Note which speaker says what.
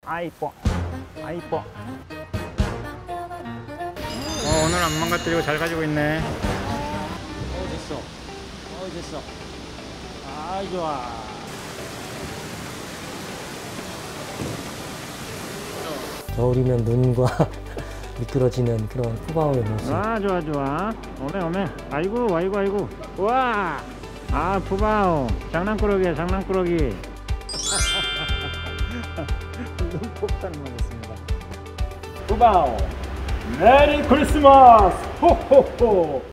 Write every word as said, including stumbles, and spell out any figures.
Speaker 1: 아 이뻐 아 이뻐. 어, 오늘 안 망가뜨리고 잘 가지고 있네. 어 됐어 어 됐어. 아 좋아.
Speaker 2: 겨울이면 눈과 미끄러지는 그런 푸바오의 모습.
Speaker 1: 아 좋아 좋아. 오메 오메. 아이고 아이고 아이고. 우와. 아 푸바오 장난꾸러기야 장난꾸러기. 눈폭탄 맞았습니다. 푸바오 메리 크리스마스 호호호.